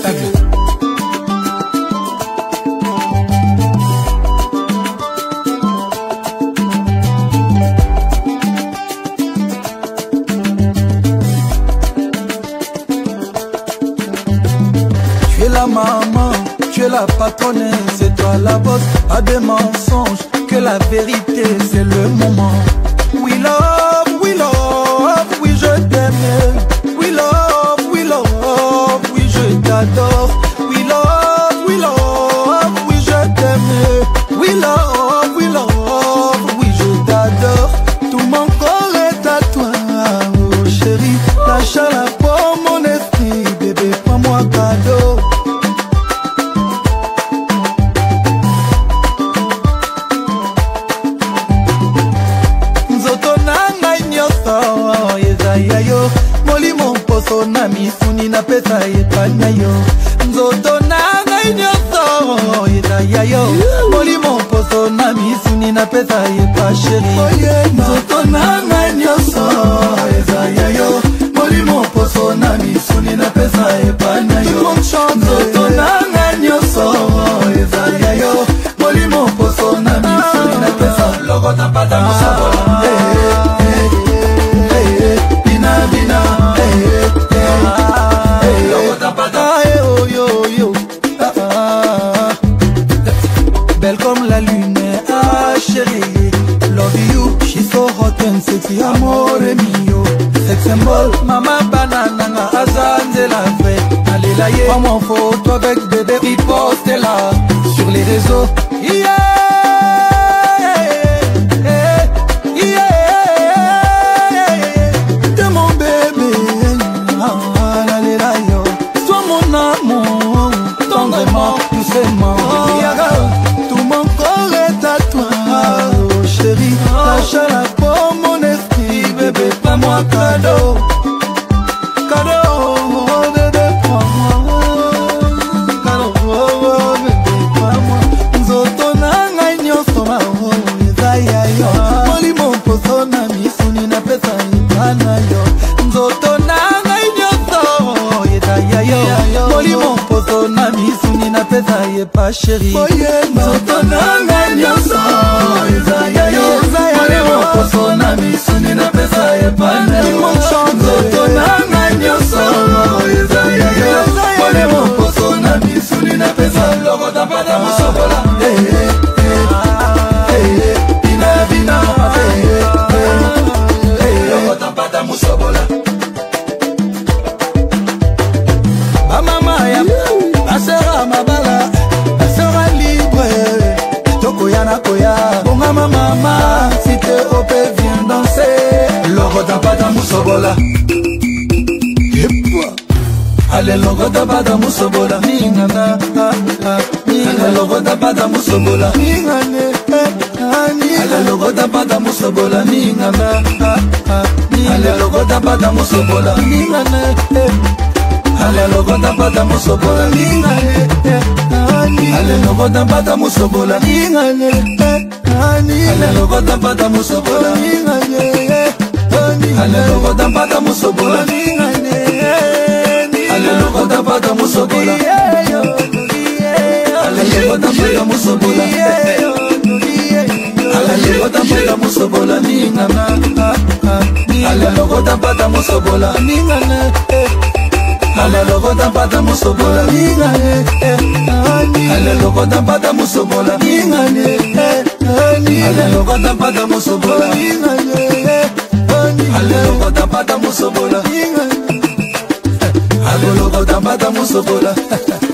Tu es la maman, tu es la patronne, c'est toi la boss, pas de mensonges, que la vérité c'est le moment. We love, oui je t'aime. We love, oui je t'adore. We love, oui je t'aime. We love, oui je t'adore. Tout mon corps est à toi, oh chérie. Lâche la peau mon esprit, bébé, prends-moi cadeau. Yayo molimo poso na misuni na pesa epana yo nzoto na ngai nyonso eza yayo molimo poso na misuni na pesa epa sheri nzoto na ngai nyonso eza yayo molimo poso na misuni na pesa epana yo nzoto na ngai nyonso eza yayo molimo poso na misuni na pesa logo tapata musabola belle comme la lune, ah chérie. Love you, she's so hot and sexy, amore mio. Sex symbol, mama banana nga azanze la vraie. Allez la ye, prends mon photo avec bébé, puis poste-la sur les réseaux. De mon bébé, allez la yo. Sois mon amour, tendrement, doucement. Tout mon corps est à toi, oh chérie. Lâche la peau mon esprit, bébé, prends-moi cadeau. Cadeau, oh bébé, prends-moi. Cadeau, oh bébé, prends-moi. Nzoto na ngai nyonso ma oh eza yayo. Molimo poso na misuni na pesa ipana yo. Nzoto na ngai nyonso eza yayo. Molimo poso na misuni na pesa epa sheri. Nzoto na ngai nyonso eza yayo. Molimo poso na misuni na pesa epana yo. Nzoto na ngai nyonso eza yayo. Molimo poso na misuni na pesa logo tapata musobola. Bina bina logo tapata musobola. Ba mama ya ba sera mabala. Bonga mama, si t'es OP, viens danser. Logo tapata musobola. Allez logo tapata musobola. Ningana, allez logo tapata musobola. Ningane, allez logo tapata musobola. Ningana, allez logo tapata musobola. Ningane, allez logo tapata musobola. Ningane, allez logo tapata musobola. Ningane, allez logo tapata musobola. Allez logo tapata musobola. Allez logo tapata musobola. Allez logo tapata musobola. Allez logo tapata musobola. Ningana, allez logo tapata musobola. Ningane, allez logo tapata musobola. Ningane, allez logo tapata musobola. Ningane, allez logo tapata musobola. Allez logo tapata musobola. Allez logo tapata musobola.